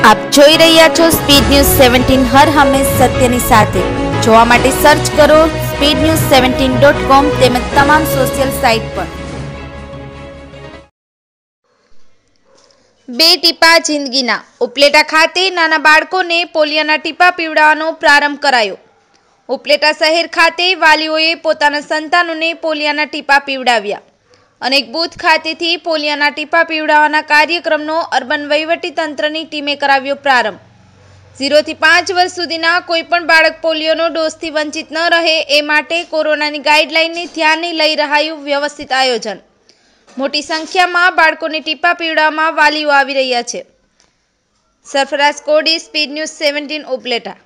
આપ જોઈ રહ્યા છો સ્પીડ ન્યૂઝ 17 હર હંમેશ સત્યની સાથે। જોવા માટે સર્ચ કરો speednews17.com તેમજ તમામ સોશિયલ સાઇટ પર। બે ટીપા જિંદગીના ઉપલેટા ખાતે નાના બાળકોને પોલિયોના ટીપા પીવડાવવાનો પ્રારંભ કરાયો। ઉપલેટા શહેર ખાતે વાલીઓએ પોતાના સંતાનોને પોલિયોના ટીપા પીવડાવ્યા। અનેક બૂથ ખાતેથી પોલિયોના ટીપા પીવડાવવાના કાર્યક્રમનો અર્બન વહીવટી તંત્રની ટીમે કરાવ્યો પ્રારંભ। 0 થી 5 વર્ષ સુધીના કોઈપણ બાળક પોલિયોનો ડોઝથી વંચિત ન રહે એ માટે કોરોનાની ગાઈડલાઈનને ધ્યાને લઈ રહાયું વ્યવસ્થિત આયોજન। મોટી સંખ્યામાં બાળકોને ટીપા પીવડાવવામાં વાલીઓ આવી રહ્યા છે। સરફરાજ કોડી, સ્પીડ ન્યૂઝ 17 ઉપલેટા।